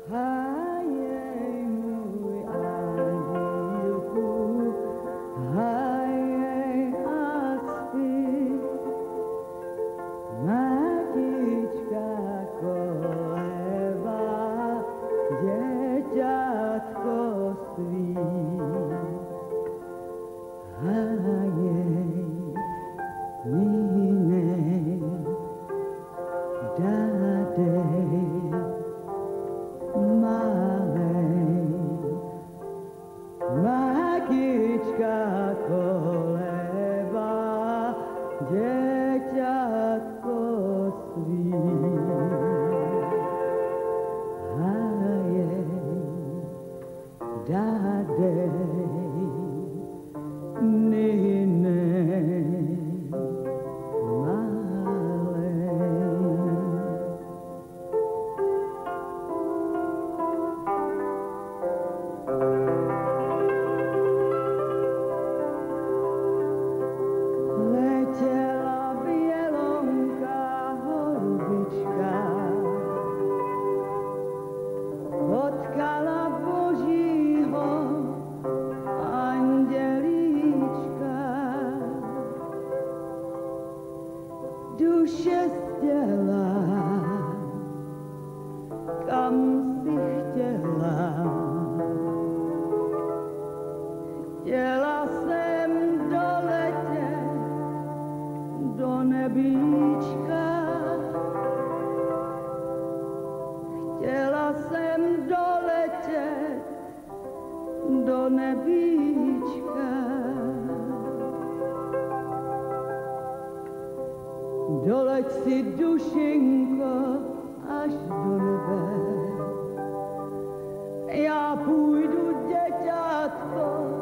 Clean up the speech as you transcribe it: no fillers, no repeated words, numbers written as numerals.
Hájej, můj andělku, hájej a spí. Matička kolébá děťátko svý. Hájej, mínej, dádej, malej. Matička kolébá děťátko svý. Hájej, dádej, nynej, malej. Letěla bělonká holubička, potkala božího andělíčka. Duše z těla, kam si chtěla. Chtěla jsem doletět do nebíčka. Chtěla jsem doletět do nebíčka. Doleď si, dušinko, až do nebe. Já půjdu, děťátko,